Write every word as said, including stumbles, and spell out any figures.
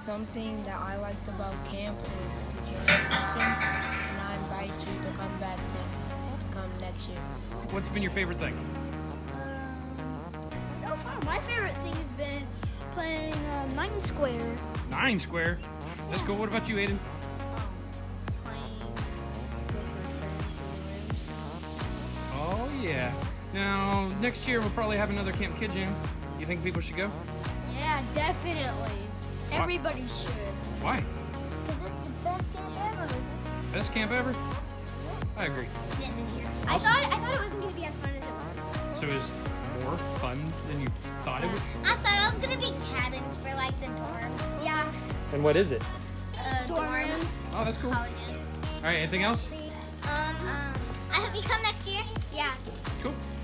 something that I liked about camp is the jam sessions, and I invite you to come back to, to come next year. What's been your favorite thing? So far, my favorite thing has been playing uh, Nine Square. Nine Square? That's cool. What about you, Aiden? Playing with my friends in the rooms. Oh, yeah. Now, next year we'll probably have another Camp KidJam. You think people should go? Yeah, definitely. Everybody should. Why? Because it's the best camp ever. Best camp ever? I agree. Yeah, this year. I thought I thought it wasn't gonna be as fun as it was. So it was more fun than you thought it was? I thought it was gonna be cabins for like the dorms. Yeah. And what is it? Uh, dorms. Oh, that's cool. Colleges. All right, anything else? Um, um, I hope you come next year. Yeah. Cool.